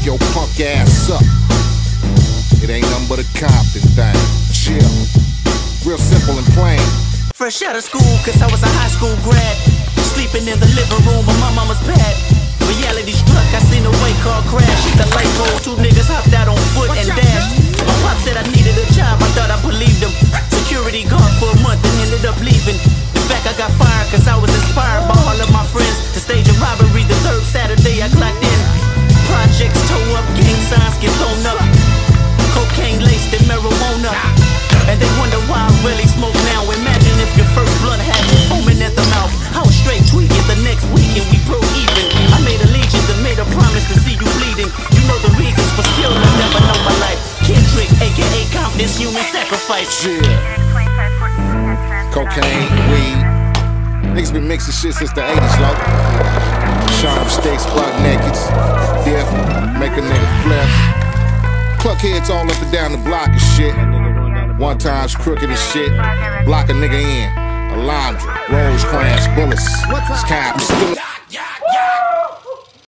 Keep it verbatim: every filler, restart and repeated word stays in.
your punk ass up. It ain't nothing but a Compton thing. Chill. Real simple and plain. Fresh out of school, cause I was a high school grad. Sleeping in the living room of my mama's pad. Reality struck, I seen a white car crash. Hit the light pole, two niggas hopped out on foot and dashed. My pop said I needed a job, I thought I believed him. Security guard for a month and ended up leaving. In fact, I got fired cause I was inspired by all of my friends to stage a robbery the third Saturday I clocked in. Projects toe up, gang signs get thrown up. Cocaine laced in marijuana. And they wonder why I really smoke now. Imagine if your first blunt had me foaming at the mouth. I was straight tweaking the next weekend, we broke even. I made allegiance and made a promise to see you bleeding. You know the reasons, but still I never know my life. Kendrick, aka Compton's human sacrifice. Yeah. Cocaine, weed. Niggas been mixing shit since the eighties, low. Sharp stakes, butt nakeds. Dip, make a nigga flip. Cluck heads all up and down the block and shit. One time's crooked as shit. Block a nigga in. Alondra, Rosecrans, bullets. Cops.